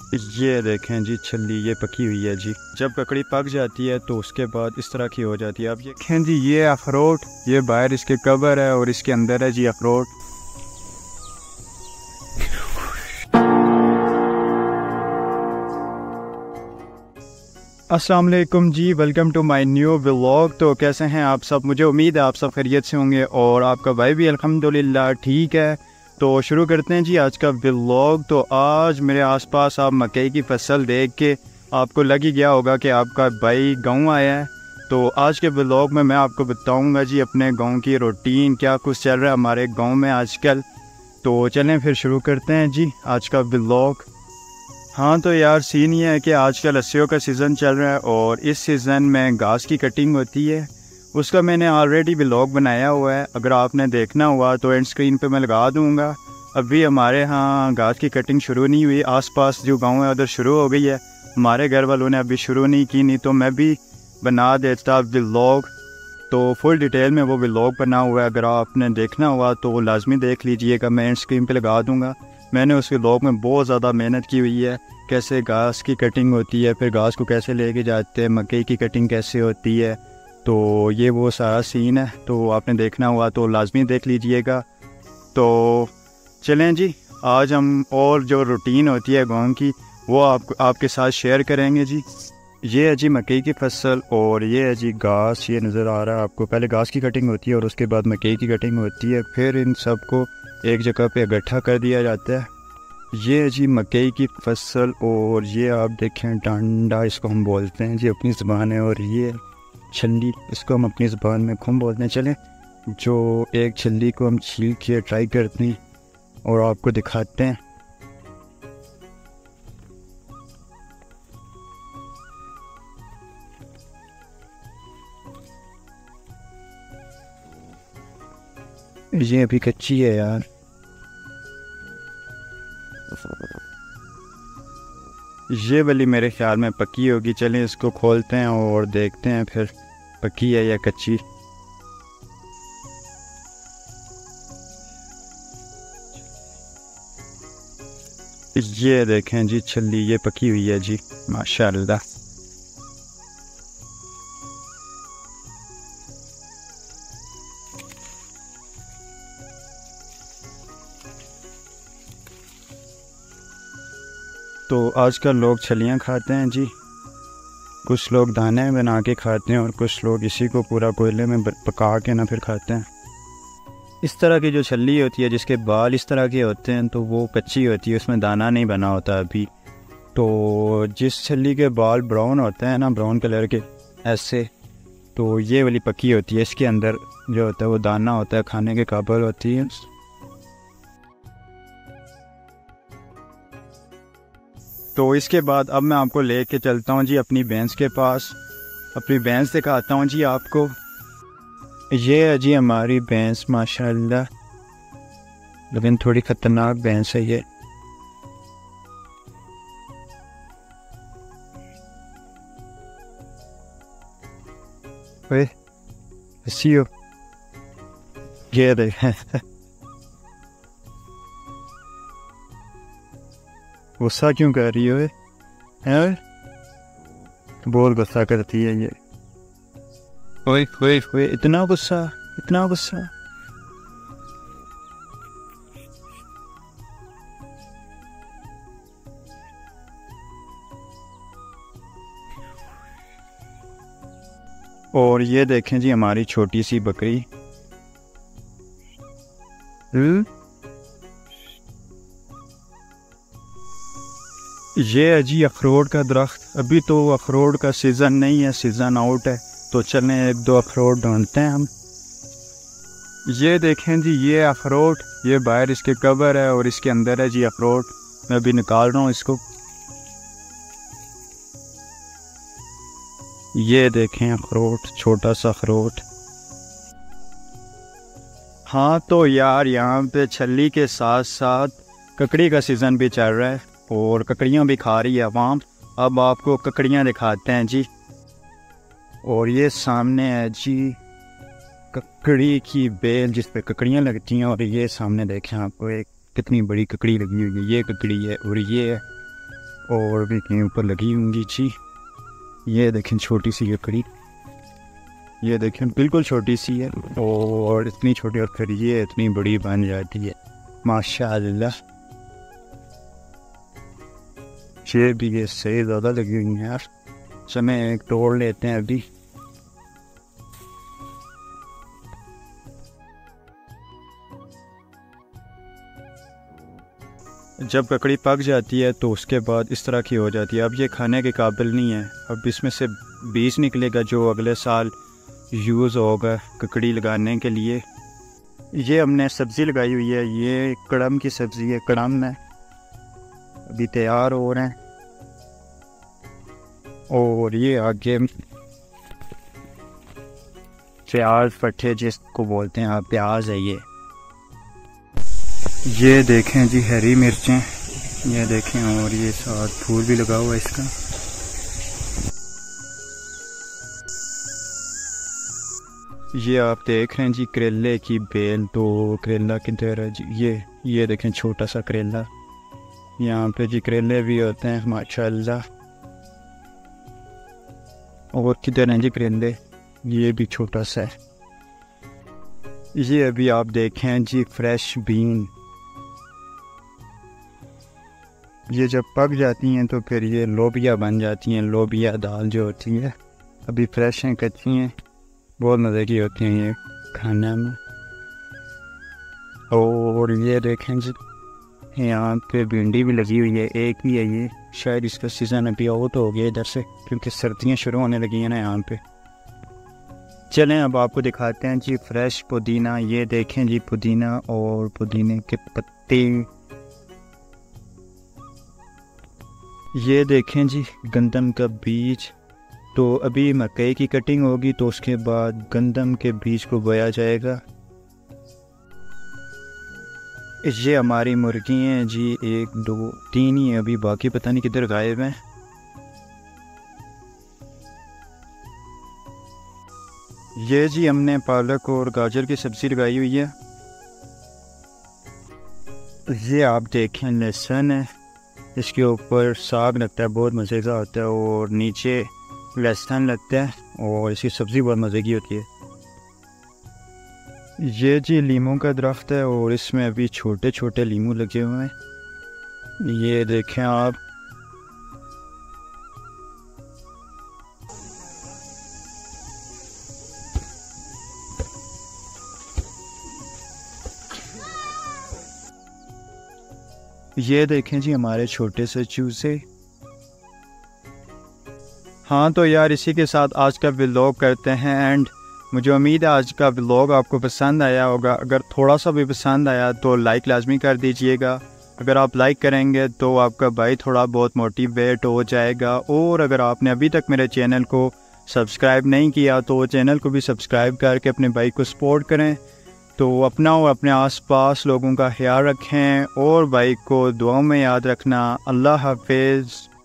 ये देखें जी छल्ली ये पकी हुई है जी। जब ककड़ी पक जाती है तो उसके बाद इस तरह की हो जाती है। अब ये देखें जी, ये अखरोट, ये बाहर इसके कवर है और इसके अंदर है जी अखरोट। अस्सलाम वालेकुम जी, welcome to my new vlog. तो कैसे हैं आप सब? मुझे उम्मीद है आप सब खैरियत से होंगे और आपका भाई भी अल्हम्दुलिल्लाह ठीक है। तो शुरू करते हैं जी आज का व्लॉग। तो आज मेरे आसपास आप मकई की फसल देख के आपको लग ही गया होगा कि आपका भाई गांव आया है। तो आज के व्लॉग में मैं आपको बताऊंगा जी अपने गांव की रूटीन, क्या कुछ चल रहा है हमारे गांव में आजकल। तो चलें फिर शुरू करते हैं जी आज का व्लॉग। हाँ तो यार सीन ये है कि आजकल लस्सियों का सीज़न चल रहा है और इस सीज़न में घास की कटिंग होती है। उसका मैंने ऑलरेडी व्लॉग बनाया हुआ है, अगर आपने देखना हुआ तो एंड स्क्रीन पे मैं लगा दूँगा। अभी हमारे यहाँ घास की कटिंग शुरू नहीं हुई, आसपास जो गांव है उधर शुरू हो गई है, हमारे घर वालों ने अभी शुरू नहीं की, नहीं तो मैं भी बना देता व्लॉग। तो फुल डिटेल में वो व्लॉग बना हुआ है, अगर आपने देखना हुआ तो लाजमी देख लीजिएगा, मैं एंड स्क्रीन पे लगा दूंगा। मैंने उस व्लॉग में बहुत ज़्यादा मेहनत की हुई है, कैसे घास की कटिंग होती है, फिर घास को कैसे लेके जाते हैं, मकई की कटिंग कैसे होती है। तो ये वो सारा सीन है, तो आपने देखना हुआ तो लाजमी देख लीजिएगा। तो चलें जी, आज हम और जो रूटीन होती है गाँव की वो आपके साथ शेयर करेंगे जी। ये है जी मकई की फसल और ये है जी घास, ये नज़र आ रहा है आपको। पहले घास की कटिंग होती है और उसके बाद मकई की कटिंग होती है, फिर इन सब को एक जगह पे इकट्ठा कर दिया जाता है। ये है जी मकई की फसल और ये आप देखें डांडा, इसको हम बोलते हैं जी अपनी ज़बान है, और ये छल्ली, इसको हम अपनी ज़बान में खुम बोलते हैं। चलें जो एक छल्ली को हम छील के ट्राई करते हैं और आपको दिखाते हैं। ये अभी कच्ची है यार। ये वाली मेरे ख्याल में पकी होगी। चलें इसको खोलते हैं और देखते हैं फिर पकी है या कच्ची। ये देखें जी छल्ली ये पकी हुई है जी, माशाल्लाह। तो आजकल लोग छलियाँ खाते हैं जी, कुछ लोग दाने बना के खाते हैं और कुछ लोग इसी को पूरा कोयले में पका के ना फिर खाते हैं। इस तरह की जो छल्ली होती है जिसके बाल इस तरह के होते हैं तो वो कच्ची होती है, उसमें दाना नहीं बना होता अभी। तो जिस छल्ली के बाल ब्राउन होते हैं ना, ब्राउन कलर के ऐसे, तो ये वाली पकी होती है, इसके अंदर जो होता है वो दाना होता है, खाने के काबिल होती है। तो इसके बाद अब मैं आपको लेके चलता हूँ जी अपनी भैंस के पास, अपनी भैंस दिखाता हूँ जी आपको। ये है जी हमारी भैंस, माशाल्लाह, लेकिन थोड़ी ख़तरनाक भैंस है ये। ओए हंसी हो, ये देखें गुस्सा क्यों कर रही हो? हैं बहुत गुस्सा करती है ये। ओए ओए ओए, इतना गुस्सा, इतना गुस्सा। और ये देखें जी हमारी छोटी सी बकरी। ये है जी अखरोट का दरख्त। अभी तो अखरोट का सीज़न नहीं है, सीज़न आउट है, तो चलें एक दो अखरोट ढूंढते हैं हम। ये देखें जी ये अखरोट, ये बाहर इसके कवर है और इसके अंदर है जी अखरोट। मैं अभी निकाल रहा हूँ इसको। ये देखें अखरोट, छोटा सा अखरोट। हाँ तो यार यहाँ पे छल्ली के साथ साथ ककड़ी का सीज़न भी चल रहा है और ककड़ियाँ भी खा रही है अवाम। अब आपको ककड़ियाँ दिखाते हैं जी। और ये सामने है जी ककड़ी की बेल जिस पे ककड़ियाँ लगती हैं, और ये सामने देखें आपको एक कितनी बड़ी ककड़ी लगी हुई है, ये ककड़ी है और ये है। और भी कहीं ऊपर लगी होंगी जी। ये देखें छोटी सी ककड़ी, ये देखें बिल्कुल छोटी सी है और इतनी छोटी, और फिर ये इतनी बड़ी बन जाती है माशाअल्लाह। ये भी ये सही ज़्यादा लगी हुई है यार। समय एक तोड़ लेते हैं अभी। जब ककड़ी पक जाती है तो उसके बाद इस तरह की हो जाती है। अब ये खाने के काबिल नहीं है। अब इसमें से बीज निकलेगा जो अगले साल यूज़ होगा ककड़ी लगाने के लिए। ये हमने सब्ज़ी लगाई हुई है, ये कड़म की सब्ज़ी है। कड़म है अभी तैयार हो रहे हैं। और ये आगे प्याज पट्टे जिसको बोलते हैं आप, प्याज है ये देखें जी हरी मिर्चें, ये देखें। और ये साथ फूल भी लगा हुआ है इसका। ये आप देख रहे हैं जी करेले की बेल। तो करेला किधर है जी? ये देखें छोटा सा करेला। यहाँ पे जी करेले भी होते हैं माशाअल्लाह। और किधर हैं जी करेले? ये भी छोटा सा है। ये अभी आप देखें जी फ्रेश बीन। ये जब पक जाती हैं तो फिर ये लोबिया बन जाती हैं। लोबिया दाल जो होती है, अभी फ्रेश हैं, कच्ची हैं, बहुत मज़े की होती हैं ये खाने में। और ये देखें जी यहाँ पे भिंडी भी लगी हुई है, एक ही है ये। शायद इसका सीज़न अभी आउट हो गया इधर से, क्योंकि सर्दियाँ शुरू होने लगी हैं ना यहाँ पे। चलें अब आपको दिखाते हैं जी फ्रेश पुदीना। ये देखें जी पुदीना और पुदीने के पत्ते। ये देखें जी गंदम का बीज। तो अभी मकई की कटिंग होगी तो उसके बाद गंदम के बीज को बोया जाएगा। ये हमारी मुर्गी हैं जी, 1 2 3 ही है अभी, बाकी पता नहीं किधर गायब हैं। ये जी हमने पालक और गाजर की सब्ज़ी लगाई हुई है। ये आप देखें लहसुन है, इसके ऊपर साग लगता है, बहुत मज़े का होता है। और नीचे लहसुन लगता है और इसकी सब्ज़ी बहुत मज़े की होती है। ये जी लीमू का दरख्त है और इसमें अभी छोटे छोटे लीमू लगे हुए हैं। ये देखें आप। ये देखें जी हमारे छोटे से चूजे। हाँ तो यार इसी के साथ आज का व्लॉग करते हैं एंड। मुझे उम्मीद है आज का व्लॉग आपको पसंद आया होगा। अगर थोड़ा सा भी पसंद आया तो लाइक लाजमी कर दीजिएगा। अगर आप लाइक करेंगे तो आपका भाई थोड़ा बहुत मोटिवेट हो जाएगा। और अगर आपने अभी तक मेरे चैनल को सब्सक्राइब नहीं किया तो चैनल को भी सब्सक्राइब करके अपने भाई को सपोर्ट करें। तो अपना और अपने आसपास लोगों का ख्याल रखें और भाई को दुआओं में याद रखना। अल्लाह हाफिज़।